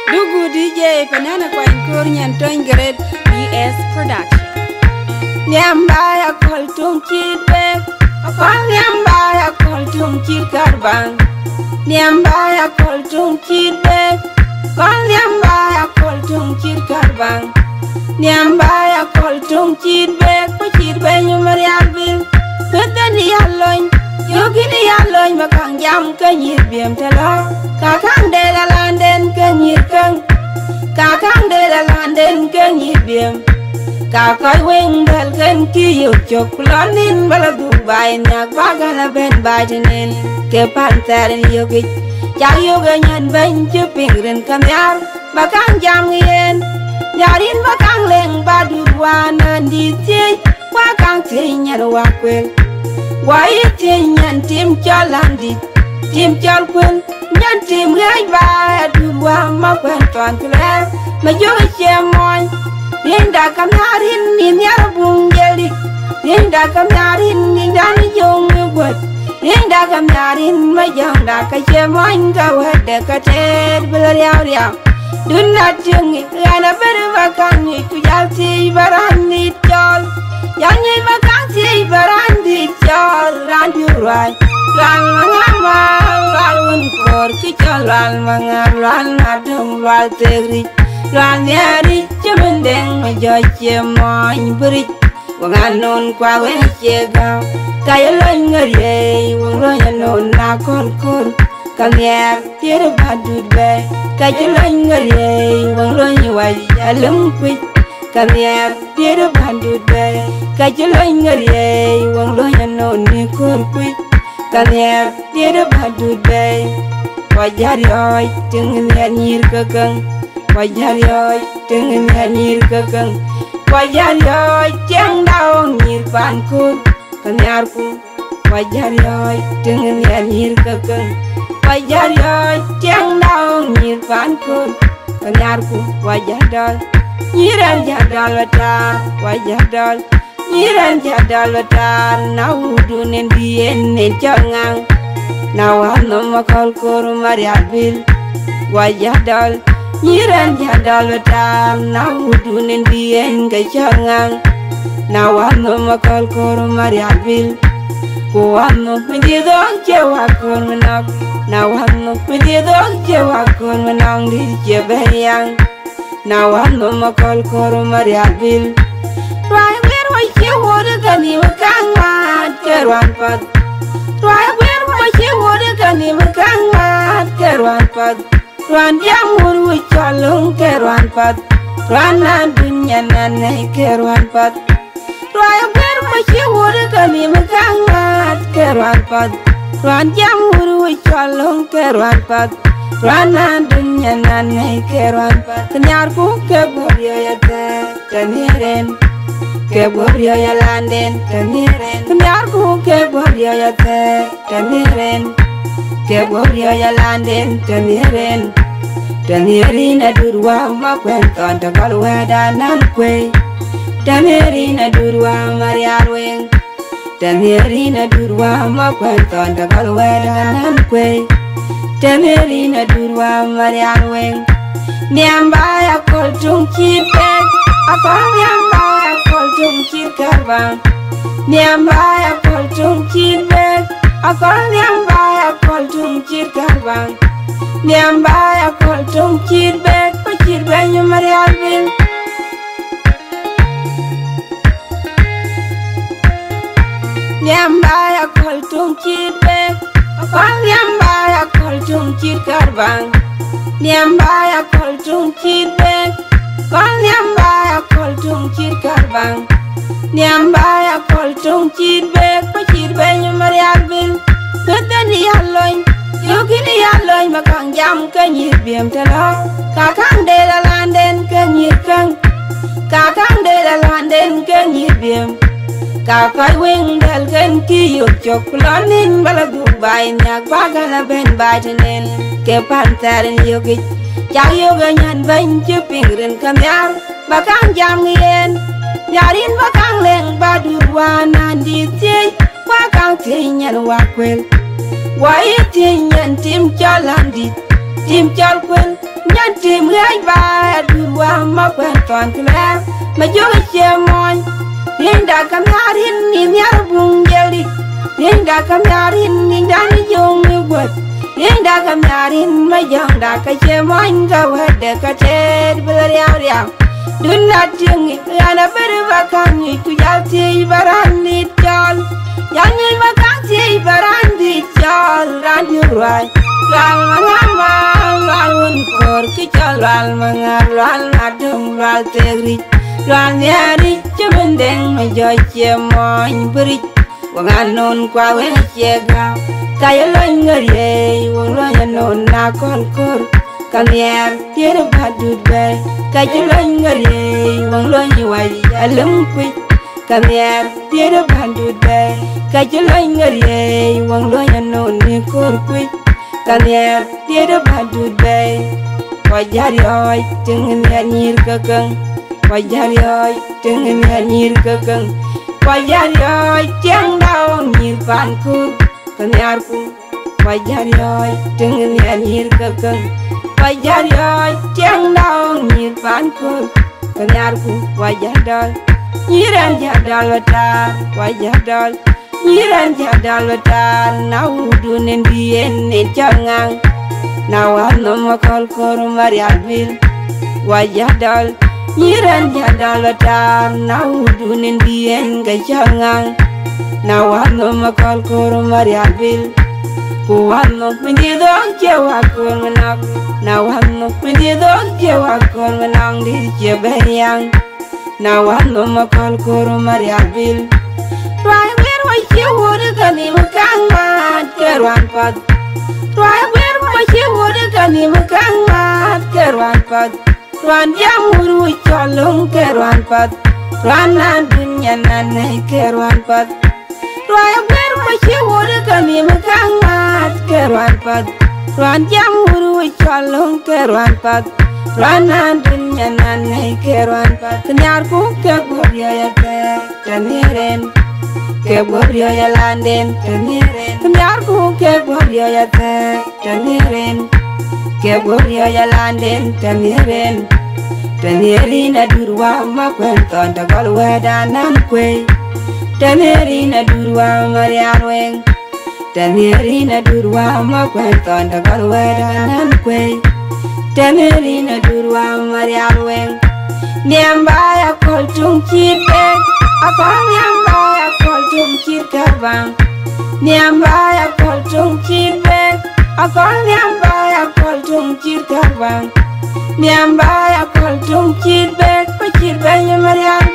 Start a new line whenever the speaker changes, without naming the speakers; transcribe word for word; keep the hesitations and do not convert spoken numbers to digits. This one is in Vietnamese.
Dugu D J Panana Akuach Koor Nyantoin Great B S Production. Nyambaya kol tum chitbe, akol nyambaya kol tum chit karbang. Nyambaya kol tum chitbe, kol nyambaya kol tum chit karbang. Nyambaya kol tum chitbe, ko chitbe nyumari albil. Kutani yaloin, yogini yaloin makang jam kanyir biem telo. Kakang de la landen kanyir kang, kakang de la landen kanyir biem. Kakoi wing bel ken ki yuk chok lonin bala Dubai nyak bagala ben bajanin ke pantarin yogit jak yoga nyan ben chupingrin kamyar bakang jam yen nyarin bakang leng badurwanan di tiy bakang tiy nyan wakwel wai tiy nyan tim cholan di tim chol kwel nyan tim gai ba durwa makwen ton kler ma yoga chemoy Linda kamyarin ni nyarbung jeli Linda kamyarin ni dani jong ngut Linda kamyarin majang da ka chemoin ka wede ka ter belaryao ryao Dunna tungi yana berwa kangi ku jalti barandi chol Yanyi bakanti barandi chol randu rwai Lal mangama lal un kor ki chol lal mangar lal nadum lal tegri Loan yari chumendeng majoche moin brit wanganon kwa wen chega kaya loin ngariye wanglonya non na kon kon kamyer tire badud be kaya loin ngariye wanglonya wai alum kwit kamyer tire badud be kaya loin ngariye wanglonya non ni kon kwit kamyer tire badud be wajari oi tengnya nyir kakang Wajar yoi dengan nyir kakang Wajar yoi tiang daun nyir pankun Kanyarku Wajar yoi dengan nyir kakang Wajar yoi tiang daun nyir pankun Kanyarku wajar dal Nyiran jadal watar Wajar dal Nyiran jadal watar Naudunin bien nen jangang Nawan nomakal koru mariabil Wajar dal Nyiran jadal watam na udunin bien kechangang na wano makal koro mariabil ko wano pendidong cewa kon menak na wano pendidong cewa kon menang di cebayang na wano makal koro mariabil Rai wer wa cewa dekani makang mat kerwan pat Rai wer wa cewa dekani makang mat kerwan pat Ruan jamur wicalung ke ruan pat Ruana dunya nanai ke ruan pat Ruaya ber masih wuri kami mekangat ke ruan pat Ruan jamur wicalung ke ruan pat Ruana dunya nanai ke ruan pat Kenyarku ke buryo ya te teniren Ke buryo ya landen teniren Kenyarku ke buryo ya te teniren Ke buryo ya landen teniren Tenirin adurwa makwen ton takal weda nan kwe Tenirin adurwa mariarweng Tenirin adurwa makwen ton takal weda nan kwe Tenirin adurwa mariarweng Niambaya kol tung chit bek Akol niambaya kol tung chit karbang Niambaya kol tung chit bek Akol niambaya kol tung chit karbang Niambaya kol tung chit bek pa chit be nyumari albil Niambaya kol tung chit bek Akol niambaya kol tung chit karbang Niambaya kol tung chit bek Kol niambaya kol tung chit karbang Niambaya kol tung chit bek pa chit be nyumari albil Kutani yaloin Yogini yaloy makang jam kanyir biem telo Kakang de la landen kanyir kang Kakang de la landen kanyir biem Kakoi wing bel ken ki yuk chok lonin bala Dubai nyak bagala ben bajanin ke pantarin yogit jak yoga nyan ben chupingrin kamyar bakang jam yen nyarin bakang leng badurwanan di tiy bakang tiy nyan wakwel Why tin yan tim cholan dit tim chol kwen nyan tim ton kler ma joga chemoy Ninda kamyarin ni nyar bung jeli Ninda kamyarin ni dan jong buat Ninda kamyarin ma jong da ka chemoy ga wede ka ter beriau riau Dunna tingi yana berba kami ku jalti barandi chal Yani vakansi barandi chal randi ruai Lal mangama lal un kor ki chal lal mangar lal adung lal tegri Lal nyari cebendeng ma joy chemoy beri Wangan non kwa we chega Kaya loy ngari wong loy non na kol kor Kamier tiere badut bay Kaya loy ngari wong loy wai alum kwit Kamier tiere badut bay Kaya loy ngari wong loy non ni kor kwit Kamier tiere badut bay Wajari oi tengen ya nyir kakang Wajari oi tengen ya nyir kakang Wajari oi tiang daun nyir pankur Kamiar ku Wajari oi tengen ya nyir kakang Wajari oi tiang daun nyir pankur Kamiar ku wajah dal Nyiran jadal watar Wajah dal Nyiran jadal watar Naudunen bien ne jangang Nawan nama kol kor marialbil Wajah dal Nyiran jadal watar Naudunen bien ga jangang Nawan nama kol kor marialbil Kuwan no pendidong jawa kor menak Nawan no pendidong jawa kor menang di jebeyang Nawan no makal kor mariabil Rai wer wa jiwur kani makang mat kerwan pat Rai wer wa jiwur kani makang mat kerwan pat Ran jam uru cholong kerwan pat Ran nan dunya nanai kerwan pat Rai wer wa jiwur kani makang mat kerwan pat Ran jam uru cholong kerwan pat Ranan dunya nanai kerwan pat Kenyar ku ke gorya ya te Teniren Ke gorya ya landen Teniren Kenyar ku ke gorya ya te Teniren Ke gorya ya landen Teniren Tenirina durwa ma kwenton Tagal wedanan kwe Tenirina durwa mariarweng Tenirina durwa ma kwenton Tagal wedanan kwe Tenirina durwa marialweng Niambaya kol tung chite Akol niambaya kol tung chit karbang Niambaya kol tung chite Akol niambaya kol tung chit karbang Niambaya kol tung chit bek Pachit benya marial